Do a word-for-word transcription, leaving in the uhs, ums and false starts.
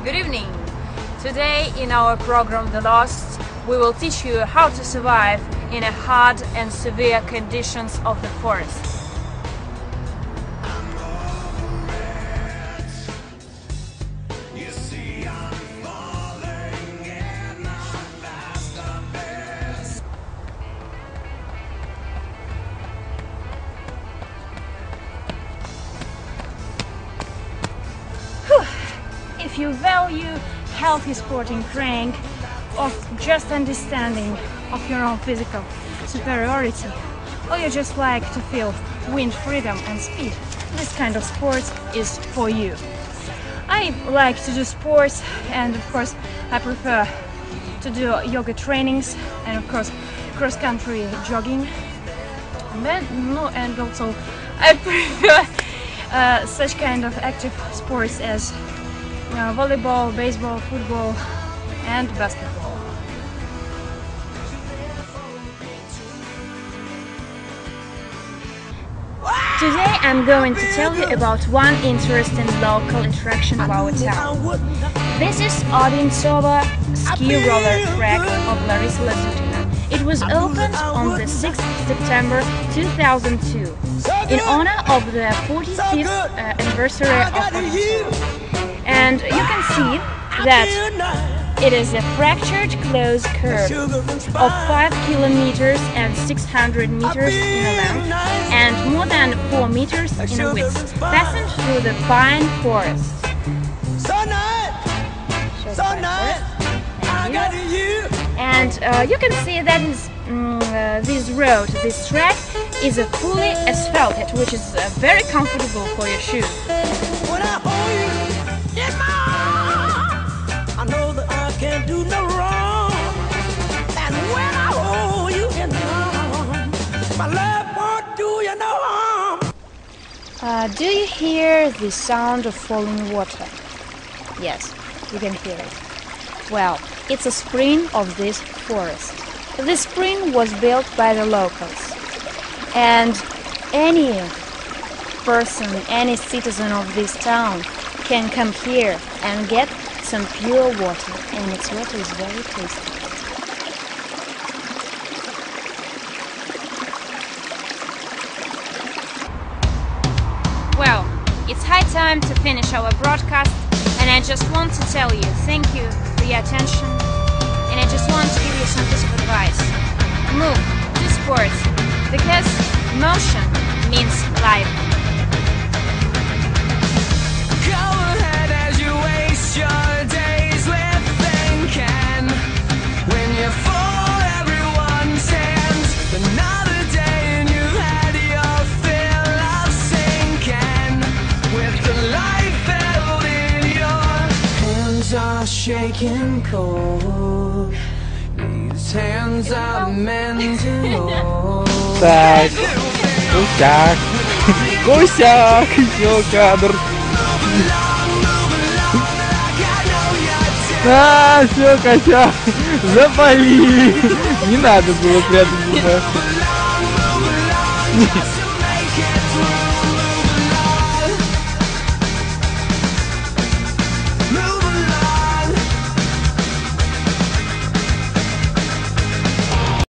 Good evening! Today in our program The Lost, we will teach you how to survive in a hard and severe conditions of the forest. If you value healthy sporting training of just understanding of your own physical superiority, or you just like to feel wind freedom and speed, this kind of sport is for you. I like to do sports, and of course I prefer to do yoga trainings and of course cross-country jogging, and then no and also I prefer uh, such kind of active sports as Uh, volleyball, baseball, football and basketball. Today I'm going to tell you about one interesting local attraction of our town. This is Odintsova ski roller track of Larissa Lazutina. It was opened on the sixth of September two thousand two in honor of the forty-fifth uh, anniversary of Odintsova. And you can see that it is a fractured closed curve of five kilometers and six hundred meters in a length and more than four meters in a width, passing through the pine forest. And uh, you can see that is mm, uh, this road, this track is a fully asphalted, which is uh, very comfortable for your shoes. I know that I can't do no wrong, and when I hold you in my arms, my love won't do you no harm. Uh, do you hear the sound of falling water? Yes, you can hear it. Well, it's a spring of this forest. This spring was built by the locals, and any person, any citizen of this town can come here and get some pure water, and its water is very tasty. Well, it's high time to finish our broadcast, and I just want to tell you thank you for your attention, and I just want to give you some piece of advice. Move, do sports, because motion means life. Shaking cold, these hands are meant to hold. Так, косяк, косяк, еще кадр. А, все, косяк, запали. Не надо было прятать.